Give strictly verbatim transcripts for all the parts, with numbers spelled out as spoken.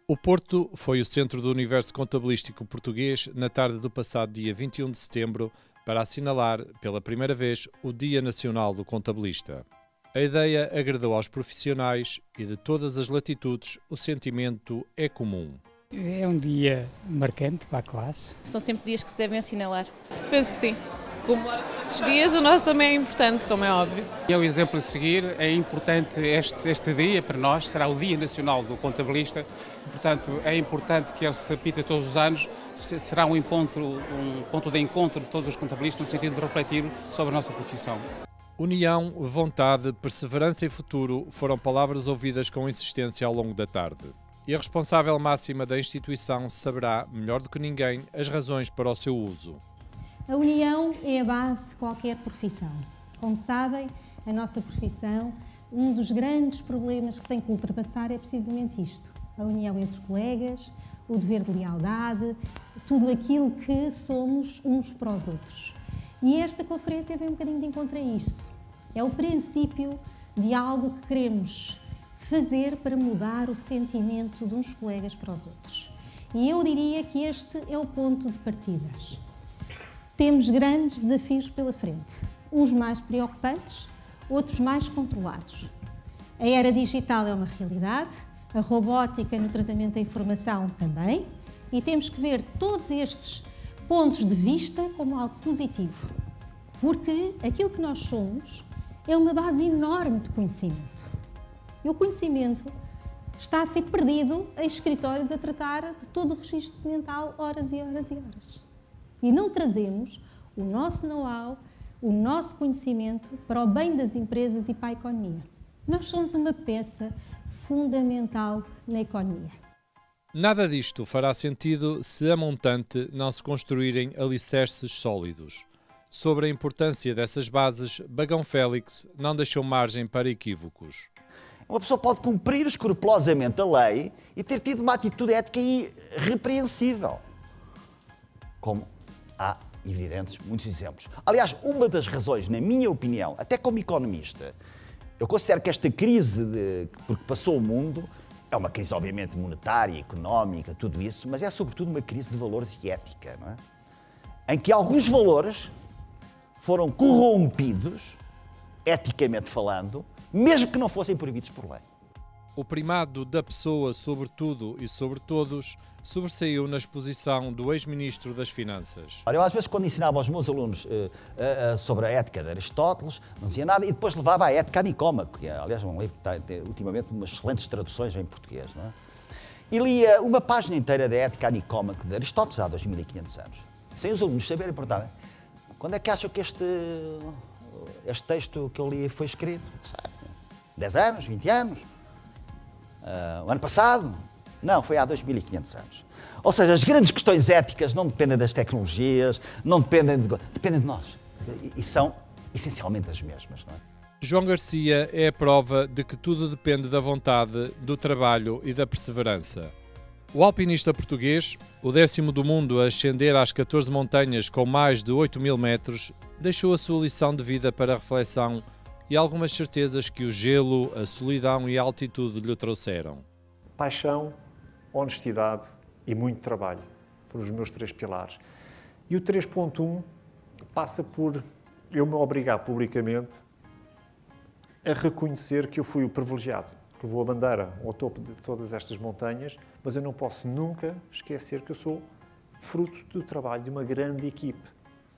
O Porto foi o centro do universo contabilístico português na tarde do passado dia vinte e um de setembro para assinalar, pela primeira vez, o Dia Nacional do Contabilista. A ideia agradou aos profissionais e de todas as latitudes o sentimento é comum. É um dia marcante para a classe. São sempre dias que se devem assinalar. Penso que sim. Comemora-se todos os dias, o nosso também é importante, como é óbvio. É o exemplo a seguir, é importante este, este dia para nós, será o Dia Nacional do Contabilista, portanto é importante que ele se repita todos os anos, será um, encontro, um ponto de encontro de todos os contabilistas no sentido de refletir sobre a nossa profissão. União, vontade, perseverança e futuro foram palavras ouvidas com insistência ao longo da tarde. E a responsável máxima da instituição saberá, melhor do que ninguém, as razões para o seu uso. A união é a base de qualquer profissão. Como sabem, a nossa profissão, um dos grandes problemas que tem que ultrapassar é precisamente isto. A união entre colegas, o dever de lealdade, tudo aquilo que somos uns para os outros. E esta conferência vem um bocadinho de encontro a isso. É o princípio de algo que queremos fazer para mudar o sentimento de uns colegas para os outros. E eu diria que este é o ponto de partidas. Temos grandes desafios pela frente, uns mais preocupantes, outros mais controlados. A era digital é uma realidade, a robótica no tratamento da informação também, e temos que ver todos estes pontos de vista como algo positivo, porque aquilo que nós somos é uma base enorme de conhecimento. E o conhecimento está a ser perdido em escritórios a tratar de todo o registro documental horas e horas e horas. E não trazemos o nosso know-how, o nosso conhecimento para o bem das empresas e para a economia. Nós somos uma peça fundamental na economia. Nada disto fará sentido se a montante não se construírem alicerces sólidos. Sobre a importância dessas bases, Bagão Félix não deixou margem para equívocos. Uma pessoa pode cumprir escrupulosamente a lei e ter tido uma atitude ética irrepreensível. Como há evidentes muitos exemplos. Aliás, uma das razões, na minha opinião, até como economista, eu considero que esta crise de, porque passou o mundo é uma crise, obviamente, monetária, económica, tudo isso, mas é sobretudo uma crise de valores e ética, não é? Em que alguns valores foram corrompidos, eticamente falando, mesmo que não fossem proibidos por lei. O primado da pessoa sobre tudo e sobre todos sobressaiu na exposição do ex-ministro das Finanças. Olha, eu às vezes quando ensinava aos meus alunos uh, uh, uh, sobre a ética de Aristóteles, não dizia nada e depois levava a ética a Nicómaco, que é, aliás, um livro que tem ultimamente umas excelentes traduções em português, não é? E lia uma página inteira da ética a Nicómaco de Aristóteles há dois mil e quinhentos anos. Sem os alunos saberem, perguntarem, quando é que acham que este, este texto que eu li foi escrito? Sabe? dez anos, vinte anos? Uh, o ano passado? Não, foi há dois mil e quinhentos anos. Ou seja, as grandes questões éticas não dependem das tecnologias, não dependem de... dependem de nós. E são essencialmente as mesmas, não é? João Garcia é a prova de que tudo depende da vontade, do trabalho e da perseverança. O alpinista português, o décimo do mundo a ascender às catorze montanhas com mais de oito mil metros, deixou a sua lição de vida para a reflexão e algumas certezas que o gelo, a solidão e a altitude lhe trouxeram. Paixão, honestidade e muito trabalho foram os meus três pilares. E o três ponto um passa por eu me obrigar publicamente a reconhecer que eu fui o privilegiado, que levou a bandeira ao topo de todas estas montanhas, mas eu não posso nunca esquecer que eu sou fruto do trabalho de uma grande equipe.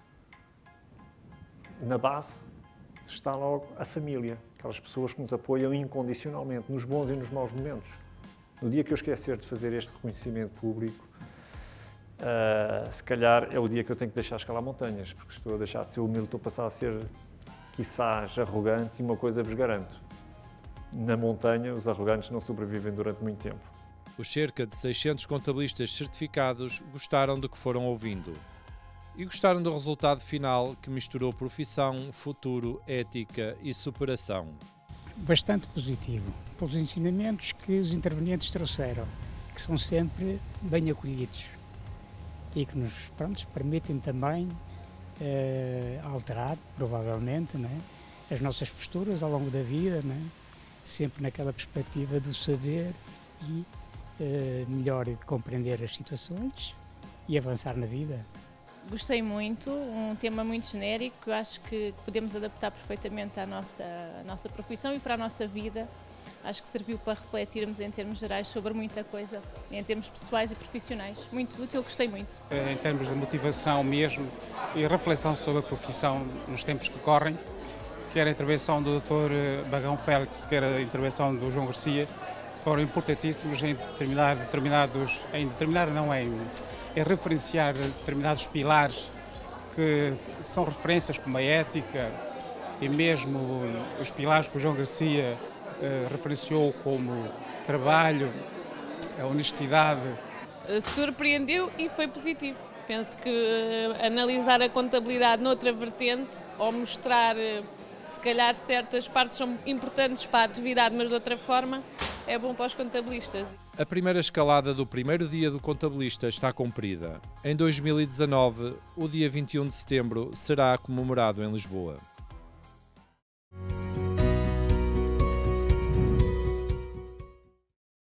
Na base está logo a família, aquelas pessoas que nos apoiam incondicionalmente, nos bons e nos maus momentos. No dia que eu esquecer de fazer este reconhecimento público, uh, se calhar é o dia que eu tenho que deixar escalar montanhas, porque estou a deixar de ser humilde, estou a passar a ser, quiçás, arrogante, e uma coisa vos garanto, na montanha os arrogantes não sobrevivem durante muito tempo. Os cerca de seiscentos contabilistas certificados gostaram do que foram ouvindo. E gostaram do resultado final que misturou profissão, futuro, ética e superação. Bastante positivo, pelos ensinamentos que os intervenientes trouxeram, que são sempre bem acolhidos e que nos pronto, permitem também eh, alterar, provavelmente, não é? As nossas posturas ao longo da vida, não é? Sempre naquela perspectiva do saber e eh, melhor compreender as situações e avançar na vida. Gostei muito, um tema muito genérico que eu acho que podemos adaptar perfeitamente à nossa, à nossa profissão e para a nossa vida. Acho que serviu para refletirmos em termos gerais sobre muita coisa, em termos pessoais e profissionais. Muito útil, gostei muito. Em termos de motivação mesmo e reflexão sobre a profissão nos tempos que correm, quer a intervenção do doutor Bagão Félix, quer a intervenção do João Garcia, foram importantíssimos em determinar determinados, em determinar não é, em referenciar determinados pilares que são referências como a ética e mesmo os pilares que o João Garcia Uh, referenciou como trabalho, a honestidade. Surpreendeu e foi positivo. Penso que uh, analisar a contabilidade noutra vertente ou mostrar, uh, se calhar, certas partes são importantes para a atividade, mas de outra forma, é bom para os contabilistas. A primeira escalada do primeiro dia do contabilista está cumprida. Em dois mil e dezanove, o dia vinte e um de setembro será comemorado em Lisboa.